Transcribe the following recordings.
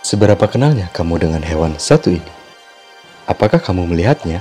Seberapa kenalnya kamu dengan hewan satu ini? Apakah kamu melihatnya?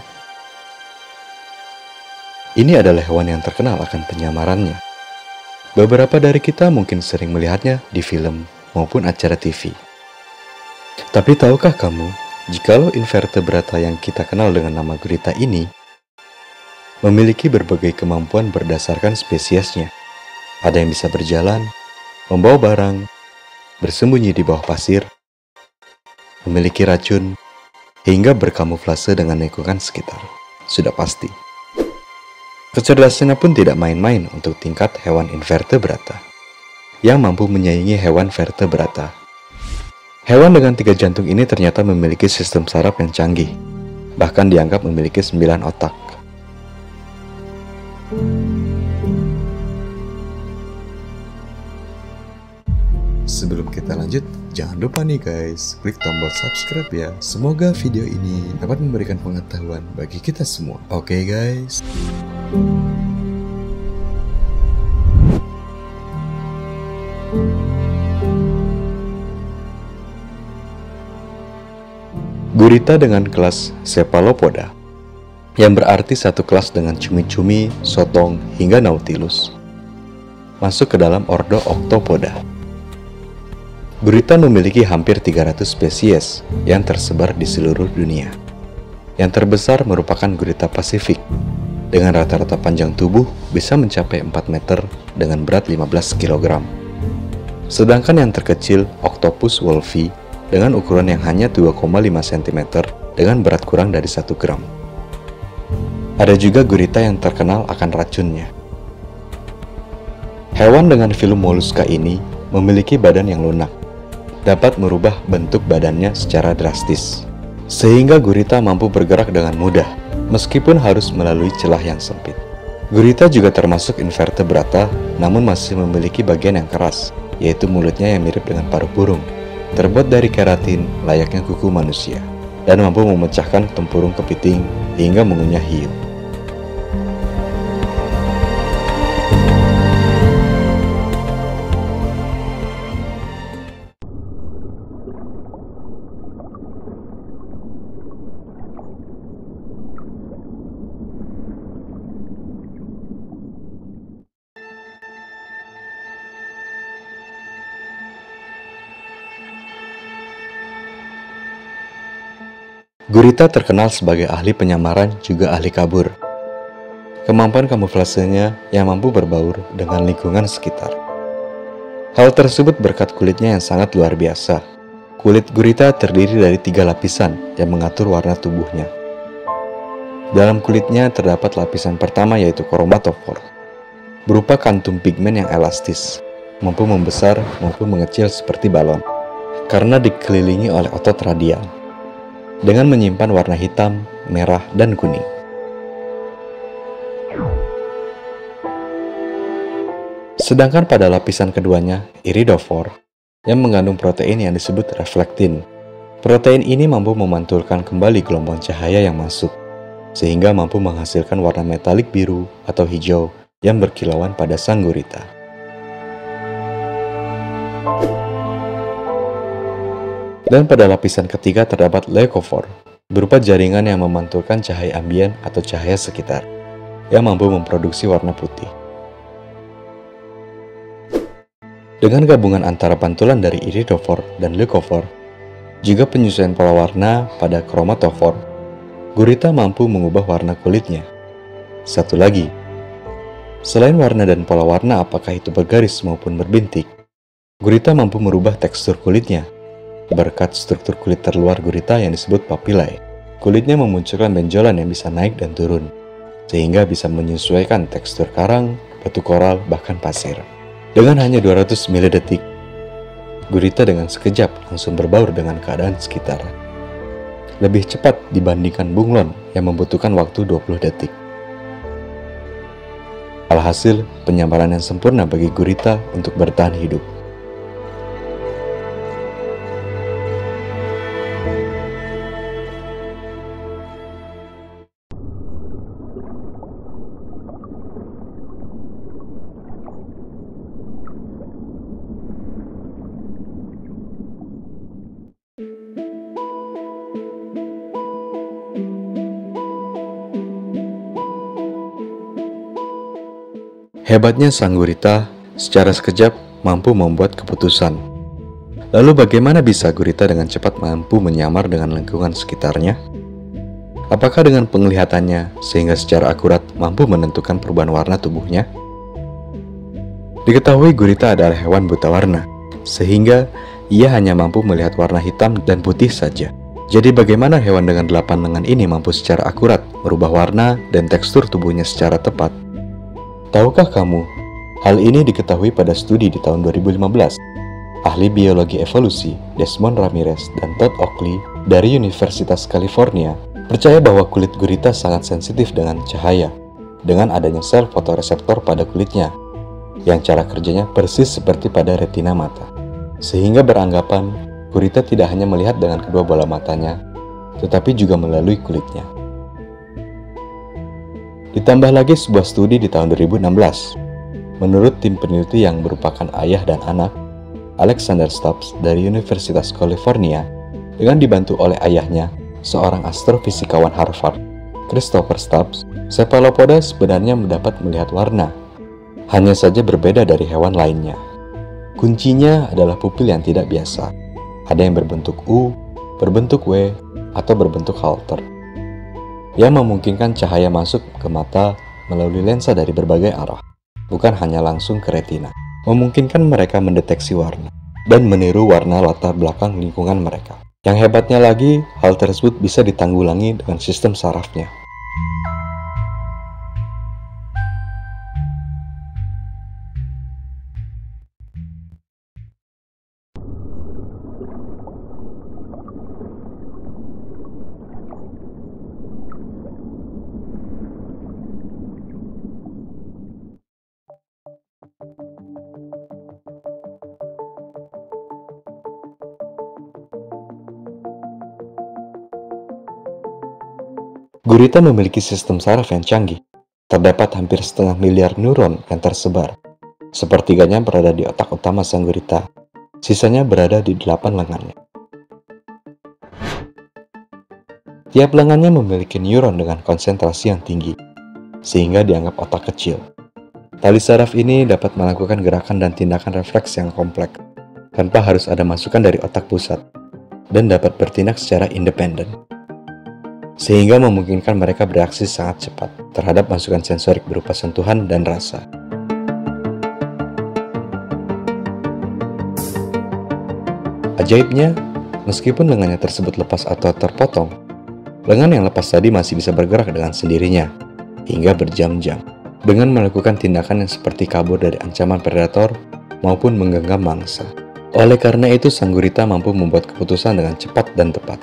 Ini adalah hewan yang terkenal akan penyamarannya. Beberapa dari kita mungkin sering melihatnya di film maupun acara TV. Tapi tahukah kamu, jikalau invertebrata yang kita kenal dengan nama gurita ini memiliki berbagai kemampuan berdasarkan spesiesnya. Ada yang bisa berjalan, membawa barang, bersembunyi di bawah pasir, memiliki racun, hingga berkamuflase dengan lingkungan sekitar. Sudah pasti. Kecerdasannya pun tidak main-main untuk tingkat hewan invertebrata, yang mampu menyaingi hewan vertebrata. Hewan dengan 3 jantung ini ternyata memiliki sistem saraf yang canggih, bahkan dianggap memiliki 9 otak. Sebelum kita lanjut, jangan lupa nih guys, klik tombol subscribe ya. Semoga video ini dapat memberikan pengetahuan bagi kita semua. Oke guys. Gurita dengan kelas Cephalopoda, yang berarti satu kelas dengan cumi-cumi, sotong, hingga nautilus, masuk ke dalam ordo Octopoda. Gurita memiliki hampir 300 spesies yang tersebar di seluruh dunia. Yang terbesar merupakan gurita Pasifik, dengan rata-rata panjang tubuh bisa mencapai 4 meter dengan berat 15 kg. Sedangkan yang terkecil, Octopus wolfi, dengan ukuran yang hanya 2,5 cm dengan berat kurang dari 1 gram. Ada juga gurita yang terkenal akan racunnya. Hewan dengan filum moluska ini memiliki badan yang lunak, dapat merubah bentuk badannya secara drastis, sehingga gurita mampu bergerak dengan mudah, meskipun harus melalui celah yang sempit. Gurita juga termasuk invertebrata, namun masih memiliki bagian yang keras, yaitu mulutnya yang mirip dengan paruh burung, terbuat dari keratin layaknya kuku manusia, dan mampu memecahkan tempurung kepiting hingga mengunyah hiu. Gurita terkenal sebagai ahli penyamaran juga ahli kabur. Kemampuan kamuflasenya yang mampu berbaur dengan lingkungan sekitar. Hal tersebut berkat kulitnya yang sangat luar biasa. Kulit gurita terdiri dari 3 lapisan yang mengatur warna tubuhnya. Dalam kulitnya terdapat lapisan pertama yaitu kromatofor, berupa kantung pigmen yang elastis, mampu membesar maupun mengecil seperti balon, karena dikelilingi oleh otot radial, dengan menyimpan warna hitam, merah, dan kuning. Sedangkan pada lapisan keduanya, iridofor, yang mengandung protein yang disebut reflektin. Protein ini mampu memantulkan kembali gelombang cahaya yang masuk, sehingga mampu menghasilkan warna metalik biru atau hijau yang berkilauan pada sang gurita. Dan pada lapisan ketiga terdapat leukofor, berupa jaringan yang memantulkan cahaya ambien atau cahaya sekitar, yang mampu memproduksi warna putih. Dengan gabungan antara pantulan dari iridofor dan leukofor, juga penyesuaian pola warna pada kromatofor, gurita mampu mengubah warna kulitnya. Satu lagi, selain warna dan pola warna apakah itu bergaris maupun berbintik, gurita mampu merubah tekstur kulitnya. Berkat struktur kulit terluar gurita yang disebut papillae, kulitnya memunculkan benjolan yang bisa naik dan turun, sehingga bisa menyesuaikan tekstur karang, batu koral, bahkan pasir. Dengan hanya 200 milidetik, gurita dengan sekejap langsung berbaur dengan keadaan sekitar. Lebih cepat dibandingkan bunglon yang membutuhkan waktu 20 detik. Alhasil, penyamaran yang sempurna bagi gurita untuk bertahan hidup. Hebatnya sang gurita secara sekejap mampu membuat keputusan. Lalu bagaimana bisa gurita dengan cepat mampu menyamar dengan lingkungan sekitarnya? Apakah dengan penglihatannya sehingga secara akurat mampu menentukan perubahan warna tubuhnya? Diketahui gurita adalah hewan buta warna, sehingga ia hanya mampu melihat warna hitam dan putih saja. Jadi bagaimana hewan dengan 8 lengan ini mampu secara akurat merubah warna dan tekstur tubuhnya secara tepat? Tahukah kamu, hal ini diketahui pada studi di tahun 2015. Ahli biologi evolusi Desmond Ramirez dan Todd Oakley dari Universitas California percaya bahwa kulit gurita sangat sensitif dengan cahaya, dengan adanya sel fotoreseptor pada kulitnya, yang cara kerjanya persis seperti pada retina mata. Sehingga beranggapan, gurita tidak hanya melihat dengan kedua bola matanya, tetapi juga melalui kulitnya. Ditambah lagi sebuah studi di tahun 2016. Menurut tim peneliti yang merupakan ayah dan anak, Alexander Stubbs dari Universitas California, dengan dibantu oleh ayahnya, seorang astrofisikawan Harvard, Christopher Stubbs, cephalopoda sebenarnya mendapat melihat warna, hanya saja berbeda dari hewan lainnya. Kuncinya adalah pupil yang tidak biasa. Ada yang berbentuk U, berbentuk W, atau berbentuk halter, yang memungkinkan cahaya masuk ke mata melalui lensa dari berbagai arah, bukan hanya langsung ke retina. Memungkinkan mereka mendeteksi warna dan meniru warna latar belakang lingkungan mereka. Yang hebatnya lagi, hal tersebut bisa ditanggulangi dengan sistem sarafnya. Gurita memiliki sistem saraf yang canggih. Terdapat hampir 1,5 miliar neuron yang tersebar. Sepertiganya berada di otak utama sang gurita. Sisanya berada di 8 lengannya. Tiap lengannya memiliki neuron dengan konsentrasi yang tinggi, sehingga dianggap otak kecil. Tali saraf ini dapat melakukan gerakan dan tindakan refleks yang kompleks, tanpa harus ada masukan dari otak pusat, dan dapat bertindak secara independen, sehingga memungkinkan mereka bereaksi sangat cepat terhadap masukan sensorik berupa sentuhan dan rasa. Ajaibnya, meskipun lengannya tersebut lepas atau terpotong, lengan yang lepas tadi masih bisa bergerak dengan sendirinya, hingga berjam-jam, dengan melakukan tindakan yang seperti kabur dari ancaman predator maupun menggenggam mangsa. Oleh karena itu, sang gurita mampu membuat keputusan dengan cepat dan tepat.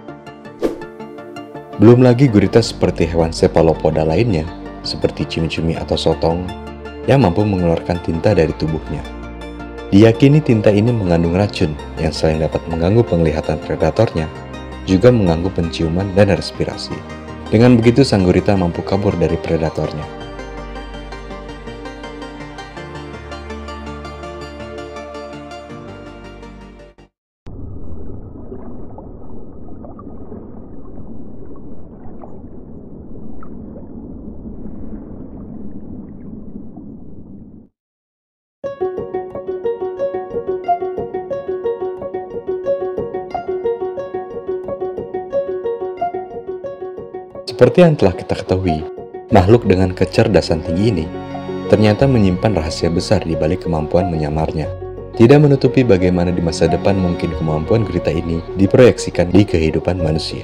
Belum lagi gurita seperti hewan cephalopoda lainnya, seperti cumi-cumi atau sotong, yang mampu mengeluarkan tinta dari tubuhnya. Diyakini tinta ini mengandung racun yang selain dapat mengganggu penglihatan predatornya, juga mengganggu penciuman dan respirasi. Dengan begitu sang gurita mampu kabur dari predatornya. Seperti yang telah kita ketahui, makhluk dengan kecerdasan tinggi ini ternyata menyimpan rahasia besar di balik kemampuan menyamarnya. Tidak menutupi bagaimana di masa depan mungkin kemampuan gurita ini diproyeksikan di kehidupan manusia.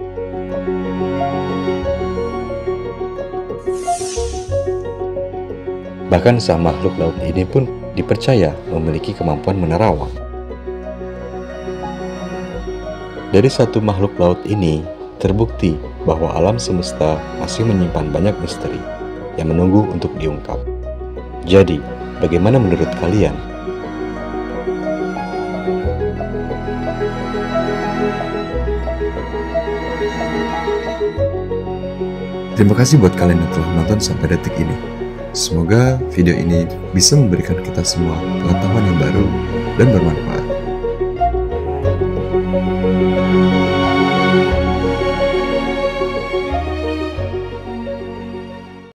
Bahkan sang makhluk laut ini pun dipercaya memiliki kemampuan menerawang. Dari satu makhluk laut ini, terbukti bahwa alam semesta masih menyimpan banyak misteri yang menunggu untuk diungkap. Jadi, bagaimana menurut kalian? Terima kasih buat kalian yang telah menonton sampai detik ini. Semoga video ini bisa memberikan kita semua pengetahuan yang baru dan bermanfaat.